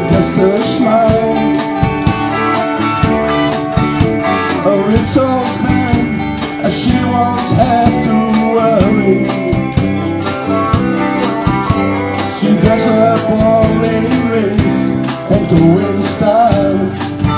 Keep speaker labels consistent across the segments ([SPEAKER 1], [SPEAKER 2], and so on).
[SPEAKER 1] just a smile. A rich old man, she won't have to worry. She does her boring race and go in style.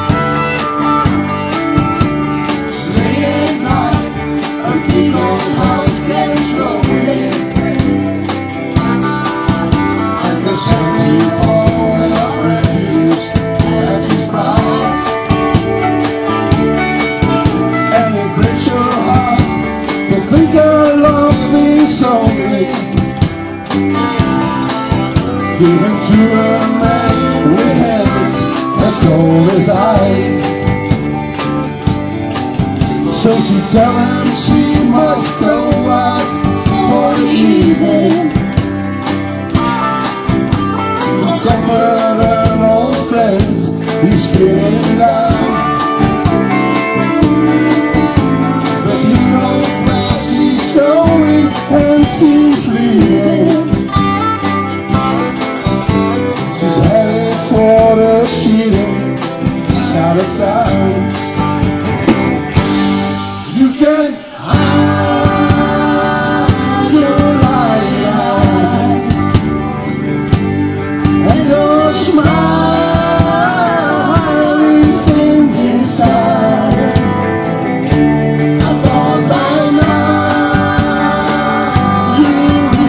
[SPEAKER 1] Late at night, a big old house gets lonely, and the Chevy full of refuse as he smiles. And it breaks your heart to think our love is only given to a man with hands as cold as ice. So she tells him she must go out for the evening to comfort an old friend, he's feeling down. But he knows where she's going and she's leaving. She's headed for the shooting side of town. You can hide your light eyes and your smile is in disguise. I thought by now you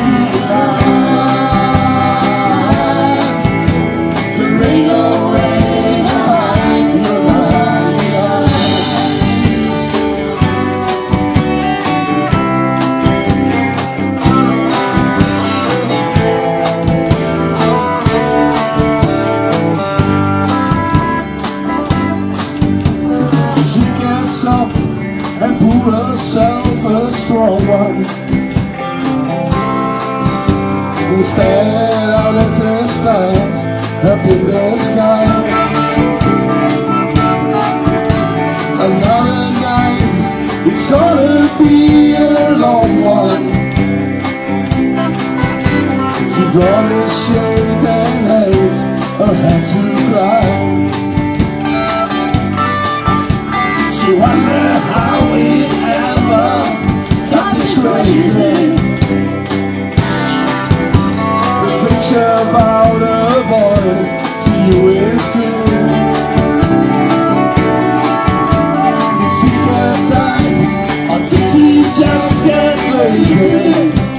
[SPEAKER 1] realize there ain't no way to hide your light eyes. She gets up and pull herself a strong one and stare out at the stars up in the sky. Another night, it's gonna be a long one. She brought a shade and has her head to cry. She wondered how it ever got this crazy. The picture about a boy to you is good. Did she get died or did she just get lazy?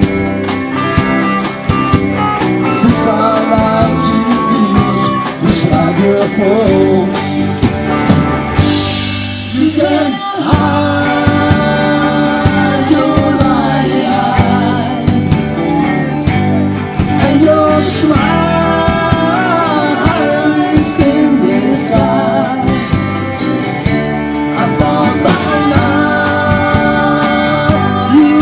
[SPEAKER 1] Since found out she feels just like a fool. You can hide your light eyes and your smile is in disguise. I thought by now you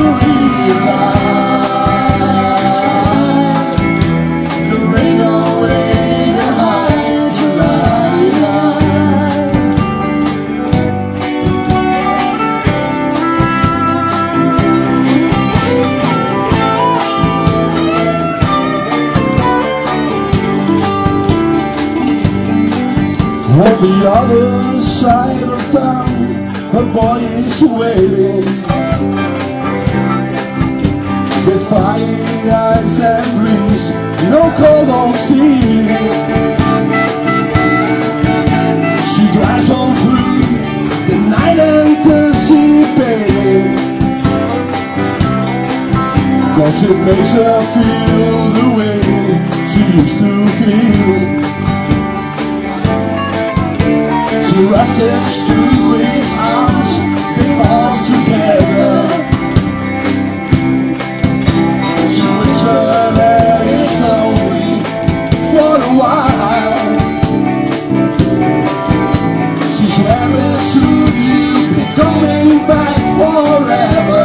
[SPEAKER 1] realize there ain't no way to hide your light eyes. On the other side of town, her boy is waiting with fiery eyes and rings, no cold on steel. She drives on through the night anticipating, 'cause it makes her feel the way she used to feel. She rushes to his arms, they fall together. She whispers that it's only for a while. She's very soon you'll be coming back forever.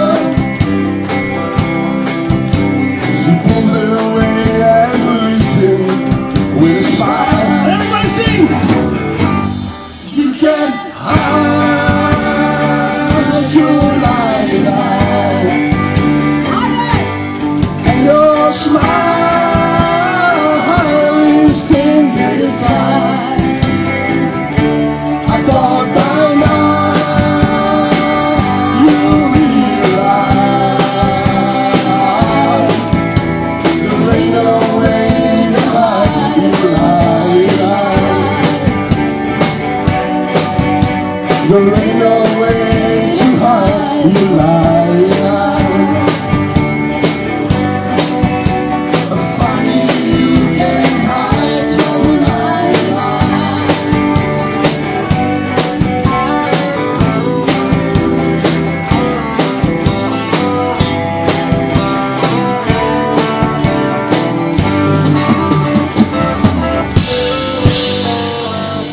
[SPEAKER 1] She pulls her away and leaves him with a smile. Everybody sing! You can hide your light and your smile is in disguise. There ain't no way to hide. You lie. Funny you can hide your lie.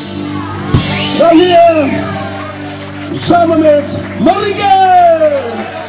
[SPEAKER 1] Dan hier samen met Marieke.